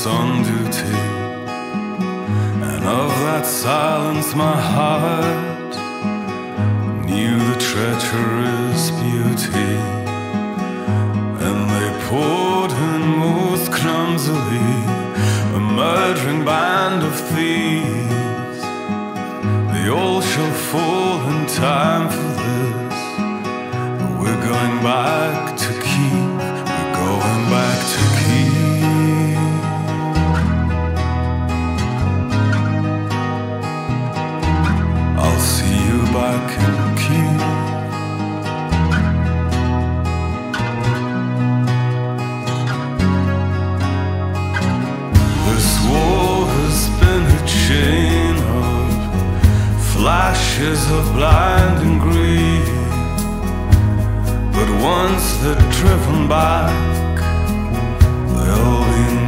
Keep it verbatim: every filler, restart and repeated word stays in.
on duty, and of that silence my heart knew the treacherous beauty. And they poured in most clumsily, a murdering band of thieves. They all shall fall in time for this, but we're going back to keep, we're going back to keep. I'll see you back in Kiev. This war has been a chain of flashes of blinding greed, but once they're driven back, they'll be